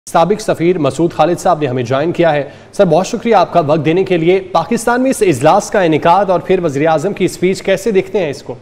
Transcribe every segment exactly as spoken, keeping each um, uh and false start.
साबिक सफ़ीर मसूद खालिद साहब ने हमें ज्वाइन किया है। सर बहुत शुक्रिया आपका वक्त देने के लिए। पाकिस्तान में इस इजलास का इनेकाद और फिर वज़ीर आज़म की स्पीच कैसे देखते हैं इसको?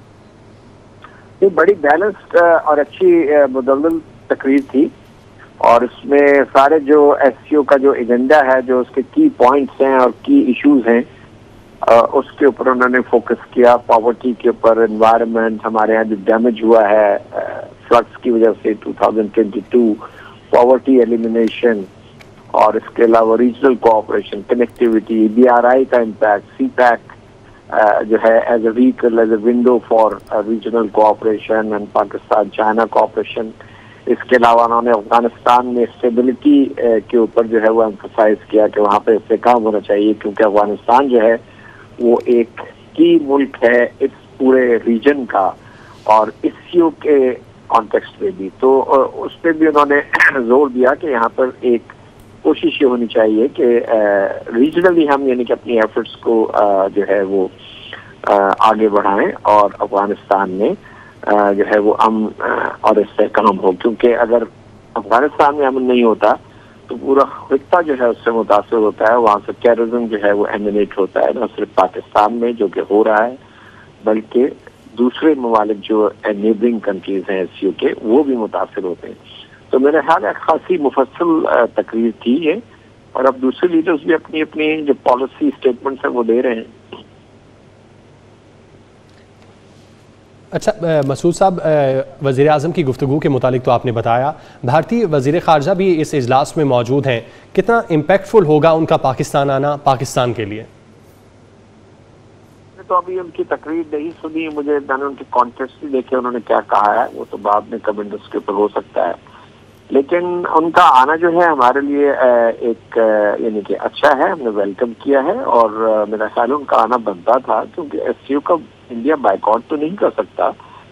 ये बड़ी बैलेंस्ड और अच्छी मुदव्वल तकरीर थी और इसमें सारे जो एससीओ का जो एजेंडा है, जो उसके की पॉइंट्स हैं और की इश्यूज हैं, उसके ऊपर उन्होंने फोकस किया। पॉवर्टी के ऊपर, एनवायरनमेंट, हमारे यहाँ जो डैमेज हुआ है फ्लड्स की वजह से two thousand twenty two, poverty elimination, और इसके अलावा रीजनल कोऑपरेशन, कनेक्टिविटी, बीआरआई का इम्पैक्ट, सी पैक जो है as a vehicle, as a window for regional cooperation and Pakistan China cooperation. इसके अलावा उन्होंने अफगानिस्तान में स्टेबिलिटी के ऊपर जो है वो एम्फसाइज किया कि वहाँ पे इस्तेकाम होना चाहिए, क्योंकि अफगानिस्तान जो है वो एक की मुल्क है इस पूरे रीजन का और एससीओ के कॉन्टेक्स्ट में भी। तो उस पर भी उन्होंने जोर दिया कि यहाँ पर एक कोशिश ये होनी चाहिए कि रीजनली हम यानी कि अपनी एफर्ट्स को जो है वो आगे बढ़ाएं और अफगानिस्तान में जो है वो अमन और इस्तेकाम हो, क्योंकि अगर अफगानिस्तान में अमन नहीं होता तो पूरा खित्ता जो है उससे मुतासर होता है। वहाँ से टेररिज्म जो है वो एमिनेट होता है, न सिर्फ पाकिस्तान में जो कि हो रहा है बल्कि दूसरे ममालिक जो नेबरिंग कंट्रीज हैं एससीओ के, वो भी मुतासर होते हैं। तो मेरे ख्याल है खासी मुफस्सल तकरीर थी ये, और अब दूसरे लीडर्स भी अपनी अपनी जो पॉलिसी स्टेटमेंट्स हैं वो दे रहे हैं। अच्छा मसूद साहब, वज़ीर आज़म की गुफ्तगू के मुतालिक तो आपने बताया, भारतीय वज़ीर ख़ारजा भी इस इजलास में मौजूद हैं, कितना इम्पैक्टफुल होगा उनका पाकिस्तान आना पाकिस्तान के लिए? तो अभी उनकी तकरीर नहीं सुनी, मुझे मैंने उनके कॉन्टेक्स्ट भी देखे उन्होंने क्या कहा है, वो तो बाद में कमेंट उसके ऊपर हो सकता है। लेकिन उनका आना जो है हमारे लिए एक यानी कि अच्छा है, हमने वेलकम किया है और मेरा ख्याल उनका आना बनता था, क्योंकि एससीओ का इंडिया बाइकआउट तो नहीं कर सकता।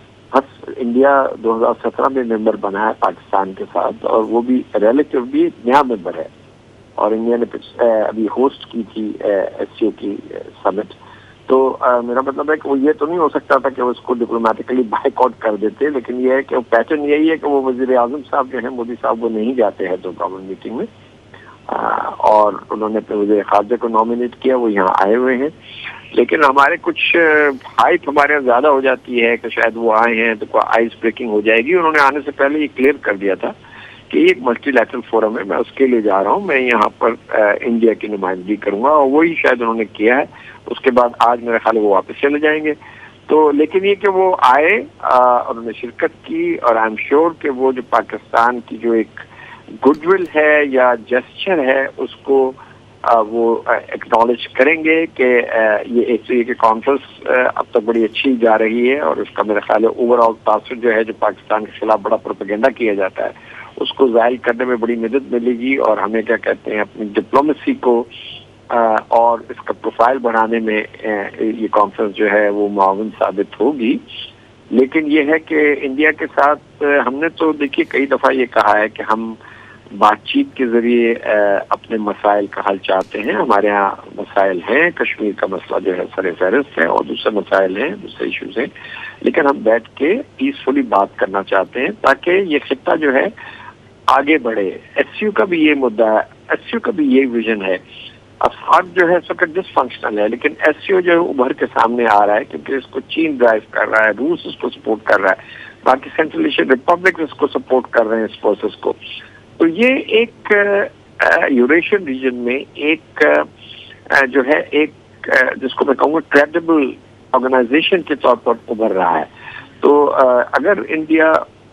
बस इंडिया दो हज़ार सत्रह में मेंबर बना है पाकिस्तान के साथ, और वो भी रिलेटिवली नया मेंबर है, और इंडिया ने अभी होस्ट की थी एससीओ की समिट। तो आ, मेरा मतलब है कि वो ये तो नहीं हो सकता था कि वो उसको डिप्लोमेटिकली बाइकआउट कर देते, लेकिन ये है कि पैटर्न यही है कि वो वज़ीर आज़म साहब जो है, मोदी साहब, वो नहीं जाते हैं तो गवर्नमेंट मीटिंग में, आ, और उन्होंने अपने वज़ीर ख़ारजा को नॉमिनेट किया, वो यहाँ आए हुए हैं। लेकिन हमारे कुछ हाइप हमारे यहाँ ज़्यादा हो जाती है कि शायद वो आए हैं तो कोई आइस ब्रेकिंग हो जाएगी। उन्होंने आने से पहले ये क्लियर कर दिया था कि एक मल्टीलैटरल फोरम है, मैं उसके लिए जा रहा हूँ, मैं यहाँ पर आ, इंडिया की नुमाइंदगी करूँगा, और वही शायद उन्होंने किया है। उसके बाद आज मेरा ख्याल वो वापस चले जाएंगे। तो लेकिन ये कि वो आए, उन्होंने शिरकत की, और आई एम श्योर कि वो जो पाकिस्तान की जो एक गुडविल है या जेस्चर है उसको आ, वो एक्नॉलेज करेंगे कि ये एससीओ की कॉन्फ्रेंस अब तक बड़ी अच्छी जा रही है, और उसका मेरा ख्याल है ओवरऑल तासुर जो है जो पाकिस्तान के खिलाफ बड़ा प्रोपेगेंडा किया जाता है उसको जाहिर करने में बड़ी मदद मिलेगी, और हमें क्या कहते हैं अपनी डिप्लोमेसी को आ, और इसका प्रोफाइल बढ़ाने में आ, ये कॉन्फ्रेंस जो है वो मुआविन साबित होगी। लेकिन ये है कि इंडिया के साथ हमने तो देखिए कई दफ़ा ये कहा है कि हम बातचीत के ज़रिए अपने मसाइल का हल चाहते हैं। हमारे यहाँ मसाइल हैं, कश्मीर का मसला जो है सर फहरिस्त है, और दूसरे मसाइल हैं, दूसरे इशूज़ हैं, लेकिन हम बैठ के पीसफुली बात करना चाहते हैं ताकि ये खित्ता जो है आगे बढ़े। एससीओ का भी ये मुद्दा है, एससीओ का भी ये विजन है। अफगान जो है इसका डिसफंक्शनल है, लेकिन एससीओ जो है उभर के सामने आ रहा है, क्योंकि इसको चीन ड्राइव कर रहा है, रूस इसको सपोर्ट कर रहा है, बाकी सेंट्रल एशियन रिपब्लिक इसको सपोर्ट कर रहे हैं इस प्रोसेस को। तो ये एक यूरेशियन रीजन में एक आ, जो है एक आ, जिसको मैं कहूँगा क्रेडिबल ऑर्गेनाइजेशन के तौर पर उभर रहा है। तो आ, अगर इंडिया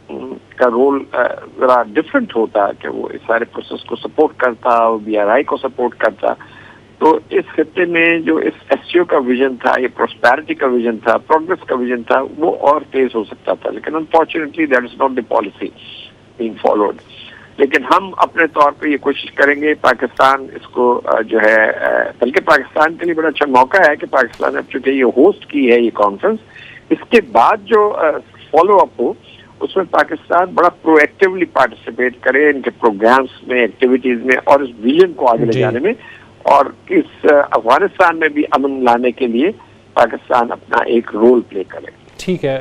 का रोल जरा डिफरेंट होता कि वो इस सारे प्रोसेस को सपोर्ट करता, बीआरआई को सपोर्ट करता, तो इस खित्ते में जो इस एससीओ का विजन था, ये प्रोस्पेरिटी का विजन था, प्रोग्रेस का विजन था, वो और तेज हो सकता था। लेकिन unfortunately that is not the policy being followed. लेकिन हम अपने तौर पे ये कोशिश करेंगे, पाकिस्तान इसको जो है, बल्कि पाकिस्तान के लिए बड़ा अच्छा मौका है कि पाकिस्तान अब चूंकि ये होस्ट की है ये कॉन्फ्रेंस, इसके बाद जो फॉलो अप हो उसमें पाकिस्तान बड़ा प्रोएक्टिवली पार्टिसिपेट करे इनके प्रोग्राम्स में, एक्टिविटीज में, और इस विजन को आगे ले जाने में, और इस अफगानिस्तान में भी अमन लाने के लिए पाकिस्तान अपना एक रोल प्ले करे। ठीक है।